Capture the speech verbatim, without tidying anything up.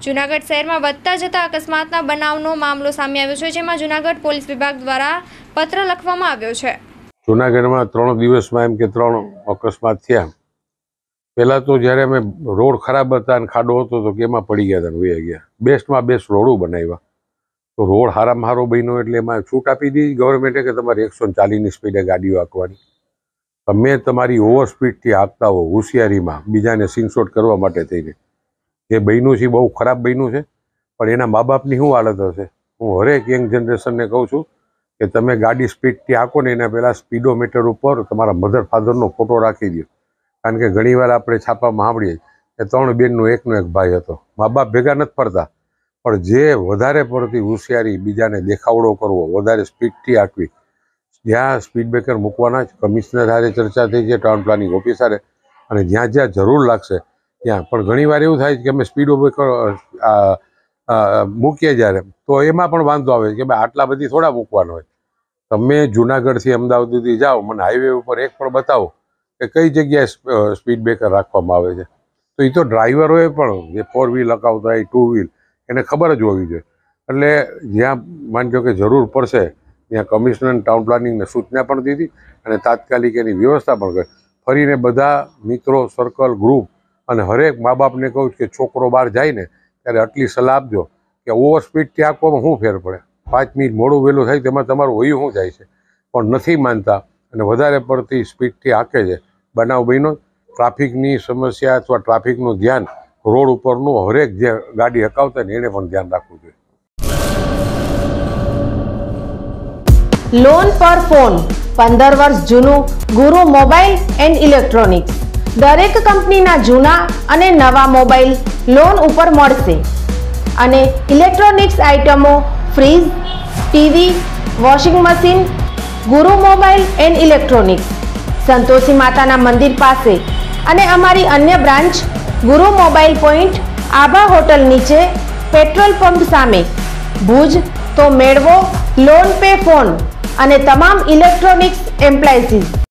જૂનાગઢ શહેરમાં વધતા જતા અકસ્માતના બનાવનો મામલો સામે આવ્યો છે, જેમાં જૂનાગઢ પોલીસ વિભાગ દ્વારા પત્ર લખવામાં આવ્યો છે। જૂનાગઢમાં ત્રણ દિવસમાં એમ કે ત્રણ અકસ્માત થયા। પહેલા તો જ્યારે અમે રોડ ખરાબ હતા અને ખાડો હતો તો કેમાં પડી ગયા હતા વહી ગયા। બેસ્ટમાં બેસ્ટ રોડો બનાવ્યા તો રોડ હારામાં હારો બન્યો એટલે એમાં છૂટ આપી દીધી ગવર્મેન્ટે કે તમારે એકસો ચાલીસની સ્પીડે ગાડીઓ હાંકવાની। તમે તમારી ઓવર સ્પીડથી હાંકતા હો હોશિયારીમાં બીજાને સીનશોટ કરવા માટે થઈને, જે બન્યું છે બહુ ખરાબ બન્યું છે, પણ એના મા બાપની શું હાલત હશે। હું હરેક યંગ જનરેશનને કહું છું કે તમે ગાડી સ્પીડથી હાંકો ને એના પહેલાં સ્પીડોમીટર ઉપર તમારા મધર ફાધરનો ફોટો રાખી દો, કારણ કે ઘણીવાર આપણે છાપામાં સાંભળીએ કે ત્રણ બેનનો એકનો એક ભાઈ હતો। મા બાપ ભેગા નથી ફરતા, પણ જે વધારે પડતી હોશિયારી બીજાને દેખાવડો કરવો, વધારે સ્પીડથી હાંકવી, જ્યાં સ્પીડ બ્રેકર મૂકવાના જ કમિશનર હારે ચર્ચા થઈ છે, ટાઉન પ્લાનિંગ ઓફિસરે, અને જ્યાં જ્યાં જરૂર લાગશે ત્યાં પણ ઘણીવાર એવું થાય છે કે અમે સ્પીડ બ્રેકર મૂકીએ જ્યારે તો એમાં પણ વાંધો આવે છે કે ભાઈ આટલા બધી થોડા મૂકવાનો હોય। તમે જૂનાગઢથી અમદાવાદ સુધી જાઓ, મને હાઈવે ઉપર એક પણ બતાવો કે કઈ જગ્યાએ સ્પીડ બ્રેકર રાખવામાં આવે છે। તો એ તો ડ્રાઈવરોએ પણ જે ફોર વ્હીલ હકાવતા હોય, ટુ વ્હીલ, એને ખબર જ હોવી જોઈએ। એટલે જ્યાં માનજો કે જરૂર પડશે ત્યાં કમિશનર ટાઉન પ્લાનિંગને સૂચના પણ દીધી અને તાત્કાલિક એની વ્યવસ્થા પણ કરી। ફરીને બધા મિત્રો, સર્કલ, ગ્રુપ અને હરેક મા બાપને કહું કે છોકરો બહાર જાય ને ત્યારે આટલી સલાહ આપજો કે ઓવર સ્પીડથી આંકવામાં શું ફેર પડે, પાંચ મિનિટ મોડું વહેલું થાય તેમાં તમારું વયું શું જાય છે, પણ નથી માનતા અને વધારે પડતી સ્પીડથી હાંકે છે। બનાવ બન્યો, ટ્રાફિકની સમસ્યા અથવા ટ્રાફિકનું ધ્યાન રોડ ઉપરનું હરેક જે ગાડી હકાવતા ને એને પણ ધ્યાન રાખવું જોઈએ। લોન પર ફોન પંદર વર્ષ જૂનું ગુરુ મોબાઈલ એન્ડ ઇલેક્ટ્રોનિક્સ। દરેક કંપનીના જૂના અને નવા મોબાઈલ લોન ઉપર મળશે અને ઇલેક્ટ્રોનિક્સ આઇટમો fridge, TV, washing machine. Guru mobile and electronics Santoshi માતાના મંદિર પાસે અને અમારી અન્ય branch Guru mobile point Abha hotel નીચે પેટ્રોલ પંપ સામે ભુજ। તો મેળવો લોન પે ફોન અને તમામ ઇલેક્ટ્રોનિક્સ એપ્લાયન્સીસ।